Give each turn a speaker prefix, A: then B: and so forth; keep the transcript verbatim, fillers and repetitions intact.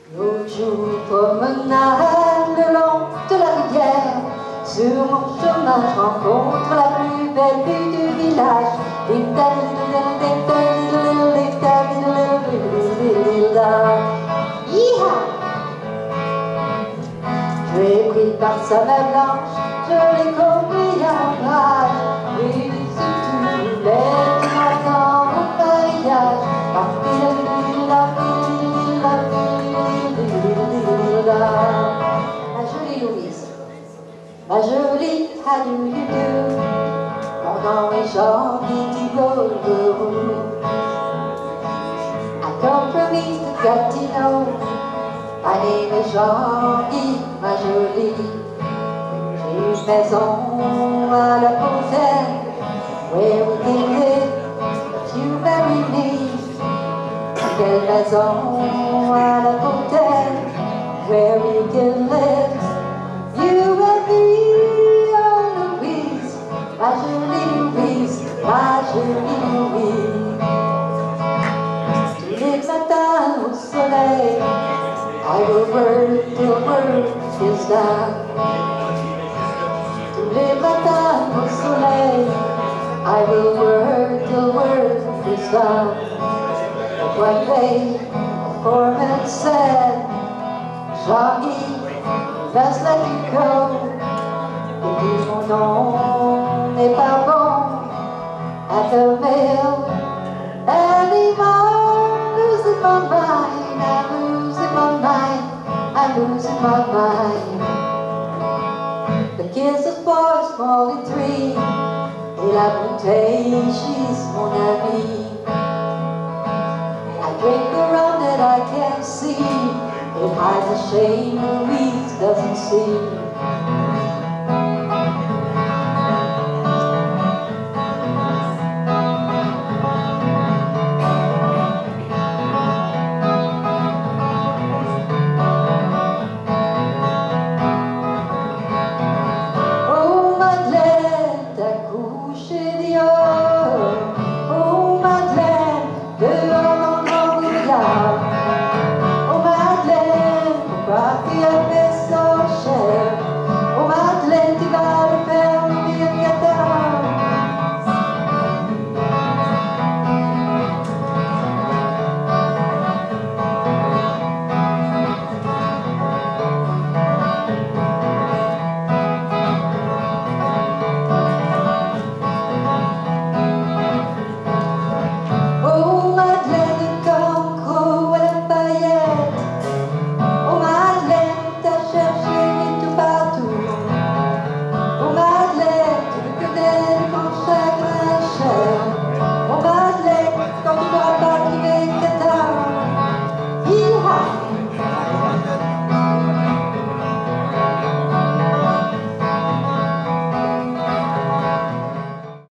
A: L'autre jour, promenade le long de la rivière. Sur mon chemin, je rencontre la plus belle vue du village. Je l'ai pris par sa main blanche, je l'ai compris en rage. Oui, c'est tout, l'aide dans mon mariage. Ma jolie Louise, ma jolie, how do you do? Mon nom est Jean-Guy Golberou. I come from East Gatineau. My name is Jean-Guy, ma jolie. J'ai une maison à la Fontaine, where we can live if you marry me. Quelle maison à la Fontaine, where we can live, you and me, oh Louise, ma jolie Louise, ma jolie Louise. Tous les matins au soleil, I will work till work is done. Tous les matins au soleil, I will work till work is done. But one day, a foreman said, Jean-Guy, let's let you go. Et puis mon nom n'est pas bon at the mill anymore. Losing my mind, I'm losing my mind, I'm losing my mind. The kids are four, small and three, et la bouteille, she's mon amie. I drink the rum that I can't see, it hides a shame Louise doesn't see.